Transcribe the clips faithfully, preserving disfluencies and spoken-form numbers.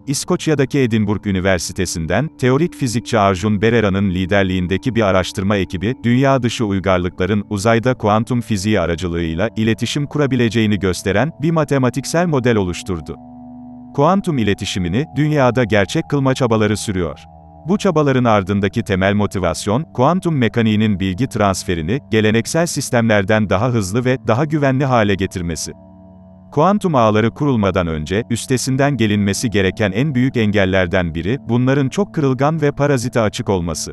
İskoçya'daki Edinburgh Üniversitesi'nden, teorik fizikçi Arjun Berera'nın liderliğindeki bir araştırma ekibi, dünya dışı uygarlıkların, uzayda kuantum fiziği aracılığıyla, iletişim kurabileceğini gösteren, bir matematiksel model oluşturdu. Kuantum iletişimini, dünyada gerçek kılma çabaları sürüyor. Bu çabaların ardındaki temel motivasyon, kuantum mekaniğinin bilgi transferini, geleneksel sistemlerden daha hızlı ve daha güvenli hale getirmesi. Kuantum ağları kurulmadan önce, üstesinden gelinmesi gereken en büyük engellerden biri, bunların çok kırılgan ve parazite açık olması.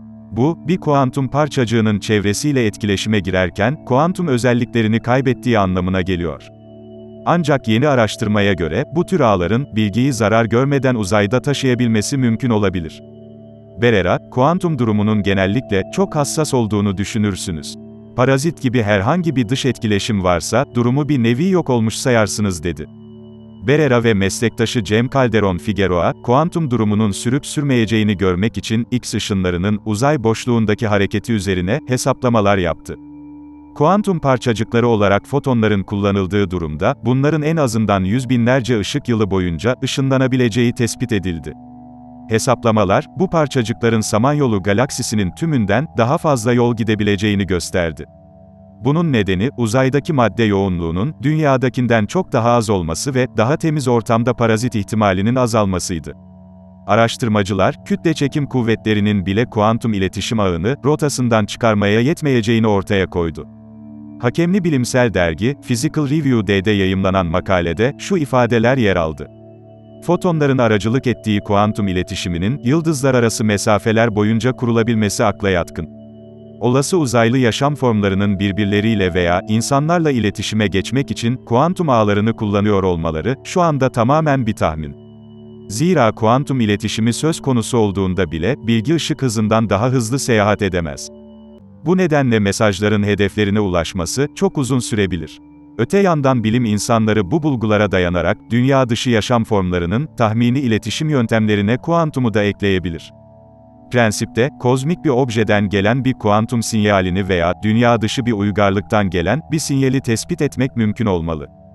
Bu, bir kuantum parçacığının çevresiyle etkileşime girerken, kuantum özelliklerini kaybettiği anlamına geliyor. Ancak yeni araştırmaya göre, bu tür ağların, bilgiyi zarar görmeden uzayda taşıyabilmesi mümkün olabilir. Berera, kuantum durumunun genellikle, çok hassas olduğunu düşünürsünüz. Parazit gibi herhangi bir dış etkileşim varsa, durumu bir nevi yok olmuş sayarsınız dedi. Berera ve meslektaşı Cem Calderon Figueroa, kuantum durumunun sürüp sürmeyeceğini görmek için, X ışınlarının, uzay boşluğundaki hareketi üzerine, hesaplamalar yaptı. Kuantum parçacıkları olarak fotonların kullanıldığı durumda, bunların en azından yüz binlerce ışık yılı boyunca, ışınlanabileceği tespit edildi. Hesaplamalar, bu parçacıkların Samanyolu galaksisinin tümünden, daha fazla yol gidebileceğini gösterdi. Bunun nedeni, uzaydaki madde yoğunluğunun, dünyadakinden çok daha az olması ve, daha temiz ortamda parazit ihtimalinin azalmasıydı. Araştırmacılar, kütle çekim kuvvetlerinin bile kuantum iletişim ağını, rotasından çıkarmaya yetmeyeceğini ortaya koydu. Hakemli bilimsel dergi, Physical Review'de yayımlanan makalede, şu ifadeler yer aldı. Fotonların aracılık ettiği kuantum iletişiminin, yıldızlar arası mesafeler boyunca kurulabilmesi akla yatkın. Olası uzaylı yaşam formlarının birbirleriyle veya insanlarla iletişime geçmek için, kuantum ağlarını kullanıyor olmaları, şu anda tamamen bir tahmin. Zira kuantum iletişimi söz konusu olduğunda bile, bilgi ışık hızından daha hızlı seyahat edemez. Bu nedenle mesajların hedeflerine ulaşması, çok uzun sürebilir. Öte yandan bilim insanları bu bulgulara dayanarak, dünya dışı yaşam formlarının, tahmini iletişim yöntemlerine kuantumu da ekleyebilir. Prensipte, kozmik bir objeden gelen bir kuantum sinyalini veya, dünya dışı bir uygarlıktan gelen, bir sinyali tespit etmek mümkün olmalı.